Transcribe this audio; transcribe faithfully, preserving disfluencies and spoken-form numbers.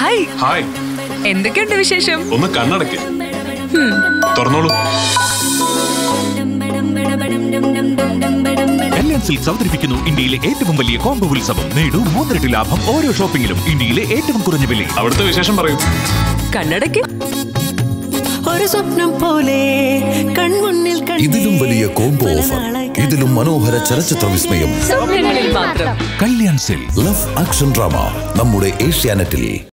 Hi. Hi. എന്തൊക്കെയുണ്ട് വിശേഷം? ഒന്ന് കണ്ണടക്ക്. തുറന്നോളൂ. കല്യാൺ സിൽക്സ് അവതരിപ്പിക്കുന്നു ഇന്ത്യയിലെ ഏറ്റവും വലിയ കോംബോ ഉത്സവം. നേടൂ മൂന്നിരട്ടി ലാഭം ഓരോ ഷോപ്പിംഗിലും. ഇന്ത്യയിലെ ഏറ്റവും കുറഞ്ഞ വില. അവിടുത്തെ വിശേഷം പറയൂ. കണ്ണടക്ക്. ഒരു സ്വപ്നം പോലെ കൺമുന്നിൽ ഇതിലും വലിയ കോംബോ ഓഫർ, ഇതിലും മനോഹര ചലച്ചിത്ര വിസ്മയം. സ്വപ്നങ്ങളിൽ മാത്രം. Kalyan silks. Love action drama നമ്മുടെ ഏഷ്യാനെറ്റിൽ.